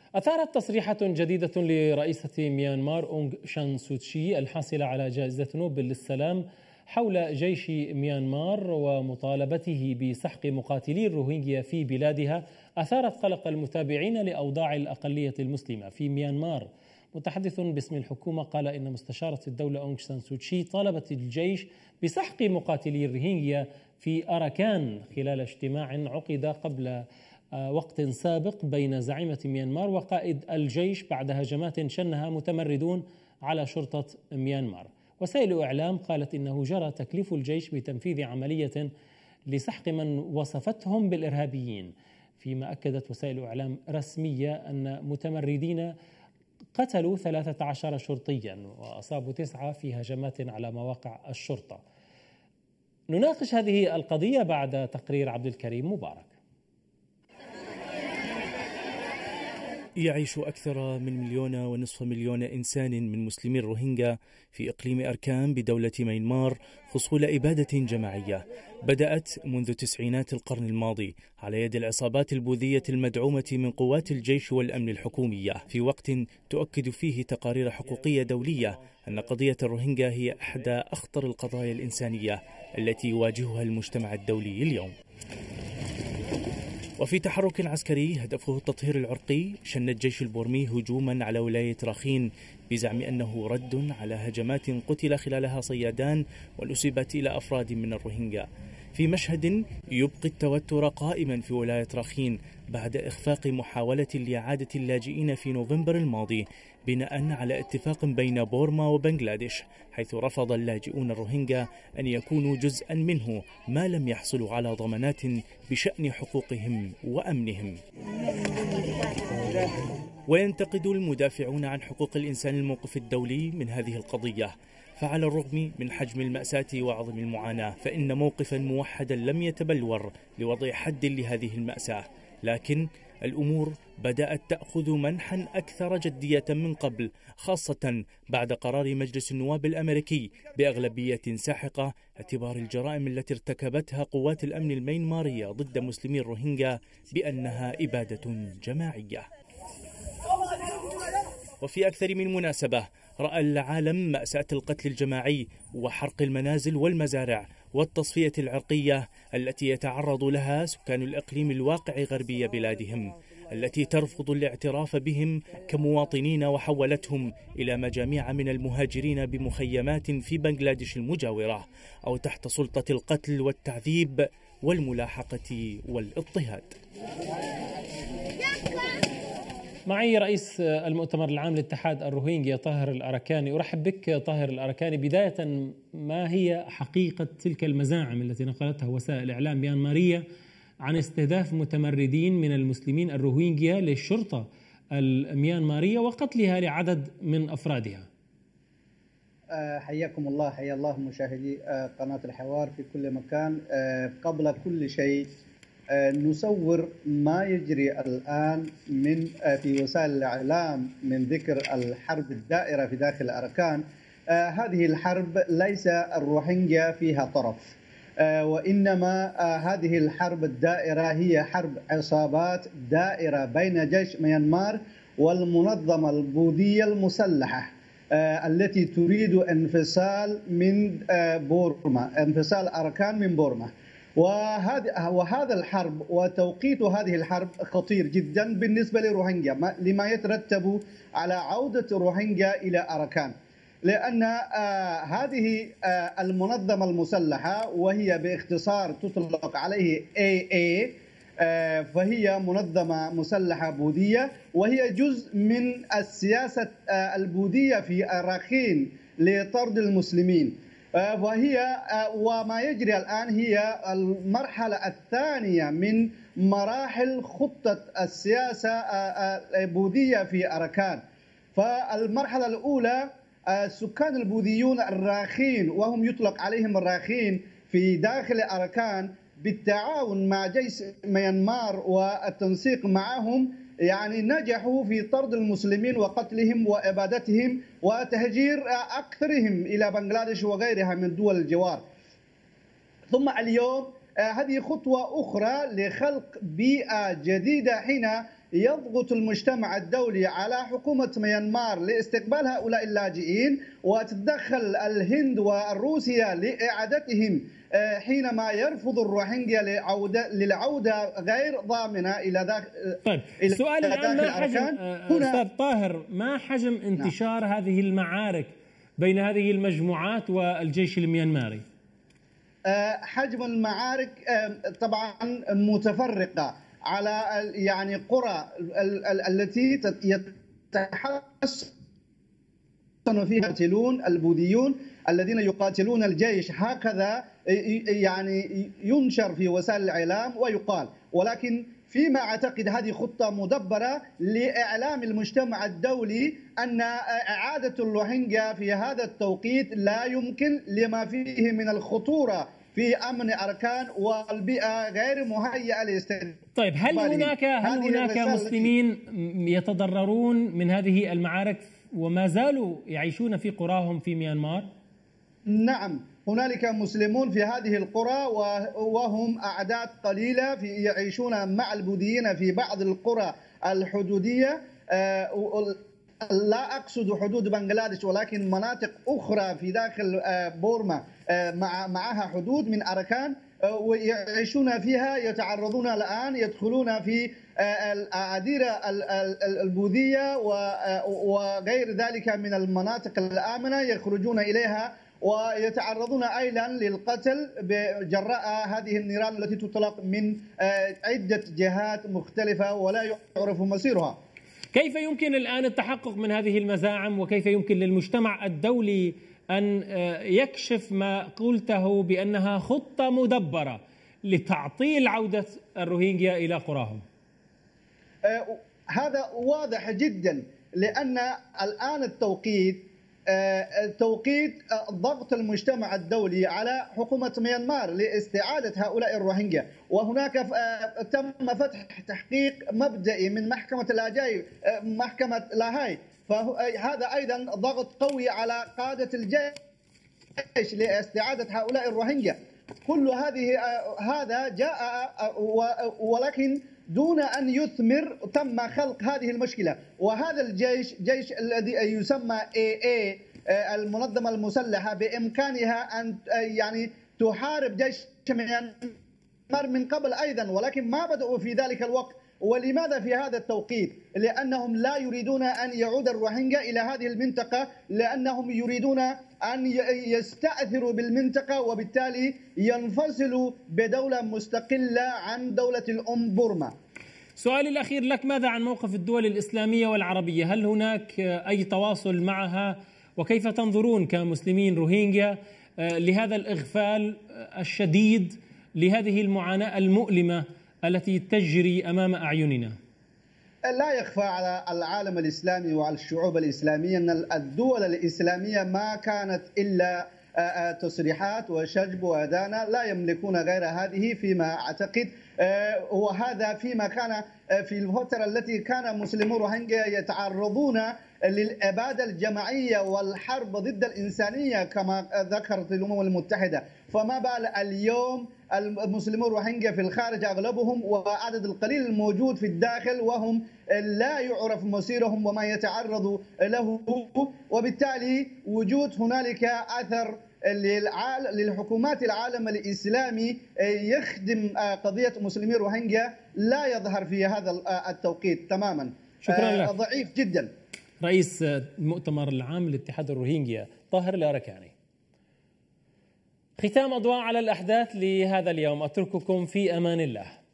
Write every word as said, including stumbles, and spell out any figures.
أثارت تصريحات جديدة لرئيسة ميانمار أونغ شان سوتشي الحاصلة على جائزة نوبل للسلام حول جيش ميانمار ومطالبته بسحق مقاتلي الروهينجيا في بلادها أثارت قلق المتابعين لأوضاع الأقلية المسلمة في ميانمار. متحدث باسم الحكومة قال إن مستشارة الدولة أونغ سان سوتشي طالبت الجيش بسحق مقاتلي الروهينجيا في أراكان خلال اجتماع عقد قبل وقت سابق بين زعيمة ميانمار وقائد الجيش بعد هجمات شنها متمردون على شرطة ميانمار. وسائل إعلام قالت إنه جرى تكليف الجيش بتنفيذ عملية لسحق من وصفتهم بالإرهابيين، فيما أكدت وسائل إعلام رسمية أن متمردين قتلوا ثلاثة عشر شرطيا وأصابوا تسعة في هجمات على مواقع الشرطة. نناقش هذه القضية بعد تقرير عبد الكريم مبارك. يعيش أكثر من مليون ونصف مليون إنسان من مسلمي الروهينجا في إقليم أركان بدولة ميانمار حصول إبادة جماعية بدأت منذ تسعينات القرن الماضي على يد العصابات البوذية المدعومة من قوات الجيش والأمن الحكومية، في وقت تؤكد فيه تقارير حقوقية دولية أن قضية الروهينجا هي إحدى أخطر القضايا الإنسانية التي يواجهها المجتمع الدولي اليوم. وفي تحرك عسكري هدفه التطهير العرقي شن الجيش البورمي هجوما على ولاية راخين بزعم أنه رد على هجمات قتل خلالها صيادان ونسبت إلى أفراد من الروهينجا، في مشهد يبقي التوتر قائما في ولاية راخين بعد إخفاق محاولة لإعادة اللاجئين في نوفمبر الماضي بناء على اتفاق بين بورما وبنغلاديش، حيث رفض اللاجئون الروهينجا أن يكونوا جزءا منه ما لم يحصلوا على ضمانات بشأن حقوقهم وأمنهم. وينتقد المدافعون عن حقوق الإنسان الموقف الدولي من هذه القضية، فعلى الرغم من حجم المأساة وعظم المعاناة فإن موقفا موحدا لم يتبلور لوضع حد لهذه المأساة، لكن الأمور بدأت تأخذ منحا أكثر جدية من قبل، خاصة بعد قرار مجلس النواب الأمريكي بأغلبية ساحقة اعتبار الجرائم التي ارتكبتها قوات الأمن الميانمارية ضد مسلمي الروهينجا بأنها إبادة جماعية. وفي أكثر من مناسبة رأى العالم مأساة القتل الجماعي وحرق المنازل والمزارع والتصفية العرقية التي يتعرض لها سكان الإقليم الواقع غربي بلادهم، التي ترفض الاعتراف بهم كمواطنين وحولتهم إلى مجاميع من المهاجرين بمخيمات في بنغلاديش المجاورة أو تحت سلطة القتل والتعذيب والملاحقة والاضطهاد. معي رئيس المؤتمر العام لاتحاد الروهينجيا طاهر الأراكاني. أرحب بك طاهر الأراكاني. بداية، ما هي حقيقة تلك المزاعم التي نقلتها وسائل الإعلام ميانمارية عن استهداف متمردين من المسلمين الروهينجيا للشرطة الميانمارية وقتلها لعدد من أفرادها؟ حياكم الله، حيا الله مشاهدي قناة الحوار في كل مكان. قبل كل شيء نصور ما يجري الآن من في وسائل الإعلام من ذكر الحرب الدائرة في داخل أراكان. هذه الحرب ليس الروهينجيا فيها طرف، وإنما هذه الحرب الدائرة هي حرب عصابات دائرة بين جيش ميانمار والمنظمة البوذية المسلحة التي تريد انفصال من بورما، انفصال أراكان من بورما. وهذا وهذا الحرب وتوقيت هذه الحرب خطير جدا بالنسبة للروهينجا لما يترتب على عودة الروهينجا إلى أراكان، لأن آه هذه آه المنظمة المسلحة وهي باختصار تطلق عليه إيه إيه آه فهي منظمة مسلحة بوذية، وهي جزء من السياسة آه البوذية في راخين لطرد المسلمين. وهي وما يجري الآن هي المرحلة الثانية من مراحل خطة السياسة البوذية في أراكان. فالمرحلة الأولى السكان البوذيون الراخين، وهم يطلق عليهم الراخين في داخل أراكان، بالتعاون مع جيش ميانمار والتنسيق معهم يعني نجحوا في طرد المسلمين وقتلهم وإبادتهم وتهجير أكثرهم إلى بنغلاديش وغيرها من دول الجوار. ثم اليوم هذه خطوة أخرى لخلق بيئة جديدة حين يضغط المجتمع الدولي على حكومة ميانمار لاستقبال هؤلاء اللاجئين، وتتدخل الهند وروسيا لإعادتهم حينما يرفض الروهينجيا للعودة غير ضامنة إلى داخل. طيب السؤال الآن ما حجم أستاذ طاهر ما حجم انتشار نعم. هذه المعارك بين هذه المجموعات والجيش الميانماري؟ حجم المعارك طبعا متفرقة على يعني قرى التي يتحسن فيها يقاتلون البوذيون الذين يقاتلون الجيش، هكذا يعني ينشر في وسائل الإعلام ويقال، ولكن فيما أعتقد هذه خطة مدبرة لإعلام المجتمع الدولي أن إعادة الروهينجيا في هذا التوقيت لا يمكن لما فيه من الخطورة في أمن أركان والبيئة غير مهيئة لاستقبال. طيب هل هناك هل هناك مسلمين يتضررون من هذه المعارك وما زالوا يعيشون في قراهم في ميانمار؟ نعم، هنالك مسلمون في هذه القرى وهم أعداد قليلة في يعيشون مع البوذيين في بعض القرى الحدودية، لا أقصد حدود بنغلاديش ولكن مناطق أخرى في داخل بورما مع معها حدود من أركان ويعيشون فيها، يتعرضون الآن يدخلون في الأعادير البوذية وغير ذلك من المناطق الآمنة، يخرجون إليها ويتعرضون أيضا للقتل بجراء هذه النيران التي تطلق من عدة جهات مختلفة ولا يعرف مصيرها. كيف يمكن الآن التحقق من هذه المزاعم وكيف يمكن للمجتمع الدولي أن يكشف ما قلته بأنها خطة مدبرة لتعطيل عودة الروهينجيا إلى قراهم؟ هذا واضح جدا، لأن الآن التوقيت توقيت ضغط المجتمع الدولي على حكومة ميانمار لاستعادة هؤلاء الروهينجيا، وهناك تم فتح تحقيق مبدئي من محكمة لاجاي محكمة لاهاي، فهذا أيضا ضغط قوي على قادة الجيش لاستعادة هؤلاء الروهينجيا. كل هذه هذا جاء ولكن دون أن يثمر تم خلق هذه المشكلة، وهذا الجيش جيش الذي يسمى إيه إيه المنظمة المسلحة بإمكانها أن يعني تحارب جيش ميانمار من قبل أيضا، ولكن ما بدأوا في ذلك الوقت. ولماذا في هذا التوقيت؟ لأنهم لا يريدون أن يعود الروهينجيا إلى هذه المنطقة، لأنهم يريدون أن يستأثروا بالمنطقة وبالتالي ينفصلوا بدولة مستقلة عن دولة الأم بورما. سؤالي الأخير لك، ماذا عن موقف الدول الإسلامية والعربية؟ هل هناك أي تواصل معها؟ وكيف تنظرون كمسلمين روهينجيا لهذا الإغفال الشديد لهذه المعاناة المؤلمة التي تجري أمام أعيننا؟ لا يخفى على العالم الإسلامي وعلى الشعوب الإسلامية أن الدول الإسلامية ما كانت إلا تصريحات وشجب وأدانة، لا يملكون غير هذه فيما أعتقد، وهذا فيما كان في الفترة التي كان مسلمو روهينجيا يتعرضون للإبادة الجماعية والحرب ضد الإنسانية كما ذكرت الأمم المتحدة، فما بال اليوم المسلمون الروهينجيا في الخارج أغلبهم وعدد القليل الموجود في الداخل وهم لا يعرف مصيرهم وما يتعرض له، وبالتالي وجود هنالك أثر للحكومات العالم الإسلامي يخدم قضية مسلمي روهينجيا لا يظهر في هذا التوقيت تماما. شكرا لك. ضعيف جدا. رئيس المؤتمر العام لاتحاد الروهينجيا طاهر الأركاني. ختام أضواء على الأحداث لهذا اليوم، أترككم في أمان الله.